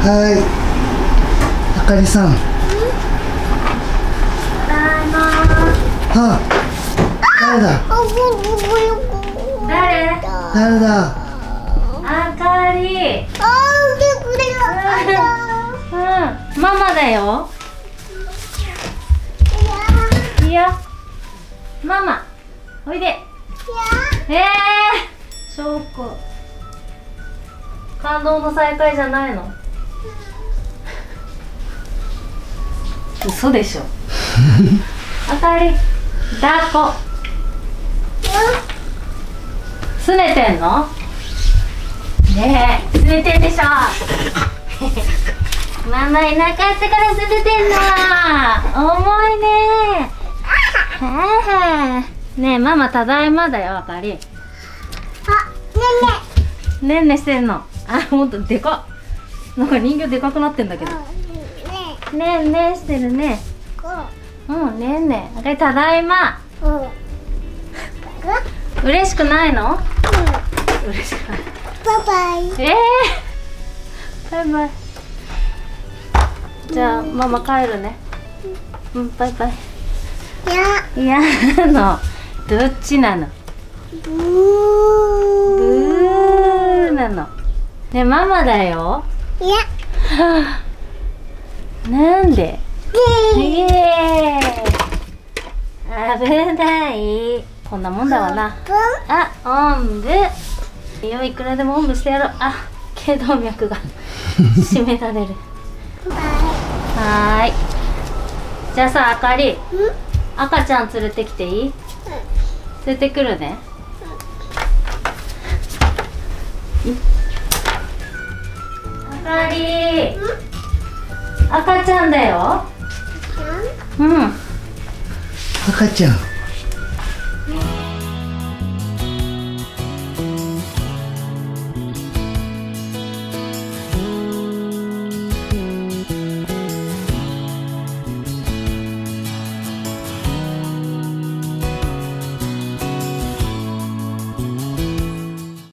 はい。あかりさん。 ただいま。 はあ。誰だ。誰だ。 あかり。ママだよ。いや。ママ。おいで。ショック。感動の再会じゃないの。嘘でしょ。あかり、抱っこ。すねてんの。ねえ、すねてんでしょ。ママいなかったからすねてんの。重いね。ねえ、ママただいまだよ、あかり。 ねねんねしてんの。あ、ほんとでかっ。なんか人形でかくなってんだけど。ねんねしてるね。うん、ねんね。あかりただいま。嬉しくないの？嬉しくない。 バイバイ。 バイバイ。じゃあママ帰るね。うん、バイバイ。いやの。どっちなの？ブーなの。ね、ママだよ。 いや。 なんで？イエーイ。危ない。こんなもんだわな。あ、おんぶ。よ、いくらでもおんぶしてやろう。あ、頸動脈が締められる。はーい。じゃあさ、あかり。赤ちゃん連れてきていい？連れてくるね。あかり。赤ちゃんだよ。うん。 赤ちゃん。